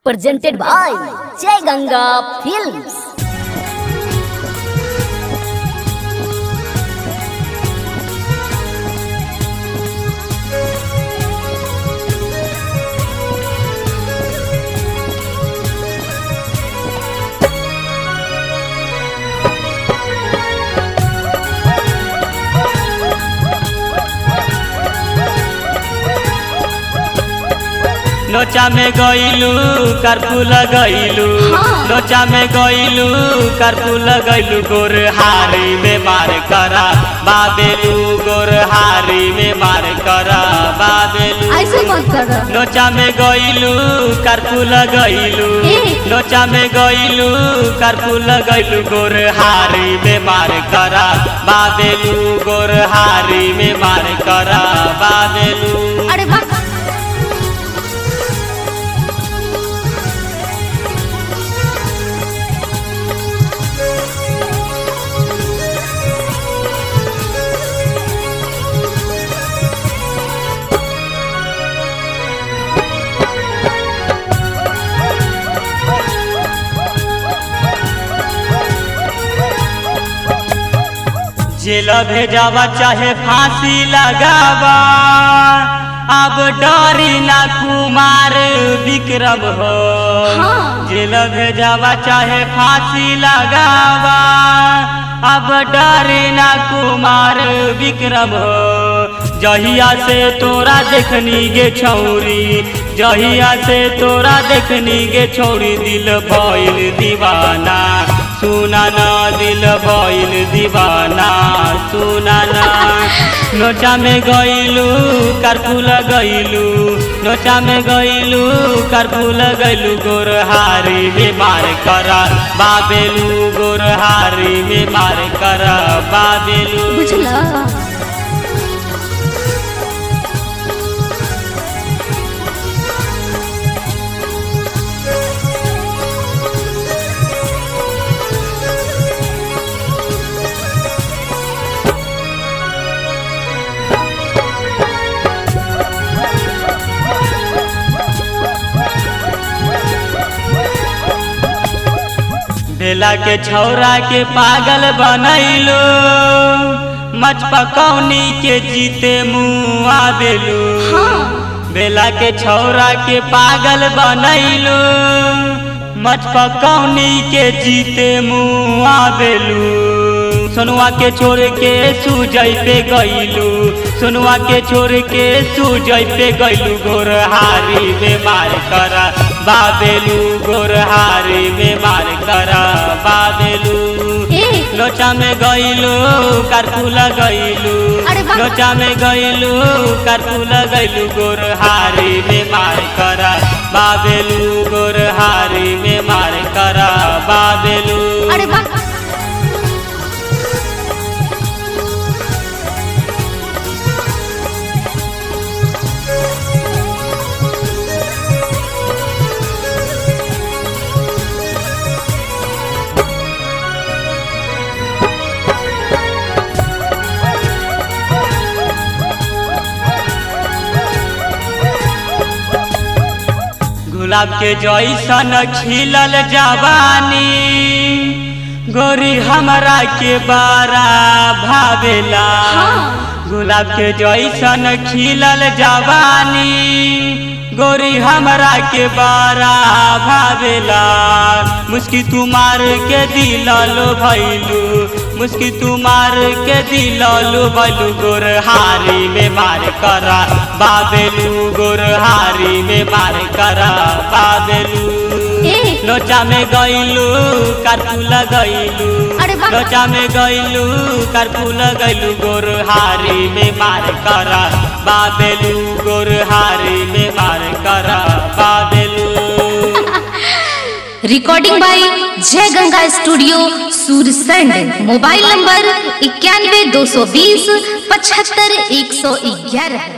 presented by Jai Ganga Films. लोचा में गईलू करफू लगैलू लोचा में गईलू करफू लगैलू गोरहारी में मार करा बाबेलू गोरहारी में मार करा बाबेलू ऐसे मत कर। लोचा में गईलू करफू लगैलू लोचा में गईलू करफू लगैलू गोरहारी में मार करा बाबेलू गोरहारी में मार करा बाबेलू। अरे वाह जेल भेजावा चाहे फांसी लगावा अब डरी ना कुमार विक्रम हो। जेल भेजावा चाहे फांसी लगावा अब डरी ना कुमार विक्रम हो। जहिया से तोरा देखनी गे छौरी जहिया से तोरा देखनी गे छौरी दिल भइल दीवाना सुना ना दिल भइल दीवाना सुना ना। लोचा में गईलू करफू लगैलू लोचा में गईलू करफू लगैलू गोरहारी में मार करा बाबेलू गोरहारी में मार करा बाबेलू। बुझला बेला के छौरा के पागल बनैलो मच पकौनी के जीते मुआ देलू। बेला के छौरा के पागल बनैलो मच पकौनी के जीते मुआ देलू। सोनुआ के छोड़ के सूजय पे गईलू सोनुआ के छोड़ के सूजय पे गईलू गोरहारी में मार करा बाबेलू गोरहारी में मार करा बाबेलू। लोचा में गईलू करफू लगैलू लोचा में गईलू करफू लगैलू गोरहारी में मार करा बाबेलू गोरहारी में मार करा बाबेलू। अरे वाह गुलाब के जैसन खिलल जवानी गोरी हमरा के बारा भावेला। गुलाब के जैसन खिलल जवानी गोरी हमरा के बारा भावेला। मुस्की तुमार के दिललो भैलू मुस्की तुमार के दिललो भैलू गोरहारी में मार करा बाबेलू गोरहारी में मार करा बाबेलू। लोचा में गईलू करफू लगैलू लोचा में गईलू करफू लगैलू गोरहारी में मार करा बाबेलू गोरहारी में मार करा बाबेलू। Recording by Jai Ganga studio Sursand. Mobile number 91 220 75 111।